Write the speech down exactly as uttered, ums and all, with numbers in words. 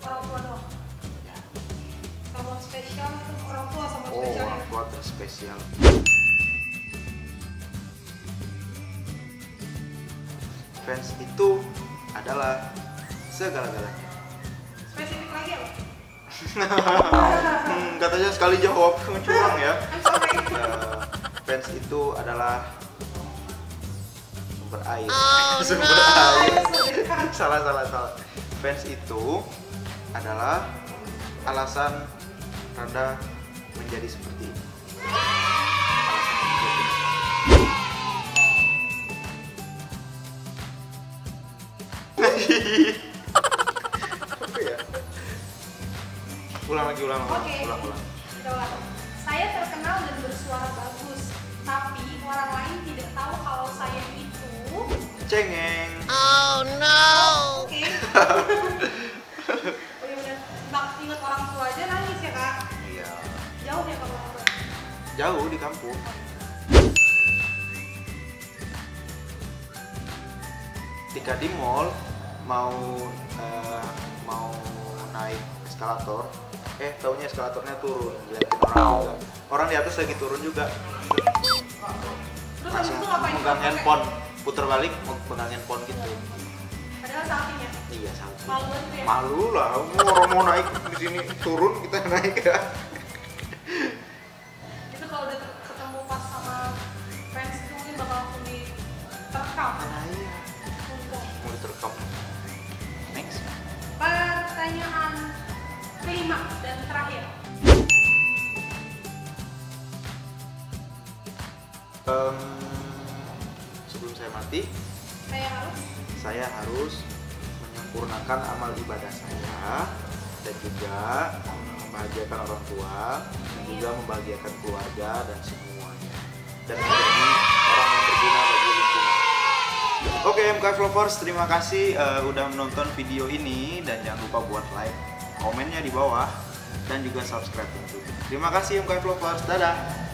orang tua doang. Ya. Sama spesial itu orang tua sama Oh, spesial. orang tua terspesial. Fans itu adalah segala-galanya. Spesifik lagi apa? hmm, katanya sekali jawab curang ya. I'm sorry. Uh, fans itu adalah sumber air. Oh, sumber no. air. salah salah salah. Fans itu adalah alasan Randa menjadi seperti ini. Apa ya? Ulang lagi, ulang, ulang, Oke. ulang, ulang. Udah. Saya terkenal dan bersuara bagus, tapi orang lain tidak tahu kalau saya itu. Cengeng. Oh no. Oke. Oh ya udah. Bak ingat orang tua aja nangis ya kak. Iya. Jauh ya kalau orang tua. Jauh di kampung. Ketika di mall mau uh, mau naik eskalator, eh taunya eskalatornya turun, liatin orang juga. Orang di atas lagi turun juga. Terus habis Langsung itu ngapain? pegang Pakai- handphone, puter balik mau pegang handphone gitu. Padahal sampingnya. Iya sampai. Malu banget ya. Malu lah, mau orang mau naik di sini turun kita naik ya. Itu kalau udah ketemu pas sama fans itu mungkin bakal langsung diterekam. Nah iya, Untung. mau diterekam. Next. Pertanyaan kelima dan terakhir. Um, sebelum saya mati, Saya harus saya harus menyempurnakan amal ibadah saya dan juga membahagiakan orang tua dan juga membahagiakan keluarga dan semuanya dan menjadi orang yang berguna bagi lingkungan. Oke M K F Lovers, terima kasih uh, udah menonton video ini dan jangan lupa buat like, komennya di bawah dan juga subscribe tentunya. Terima kasih M K F Lovers, dadah.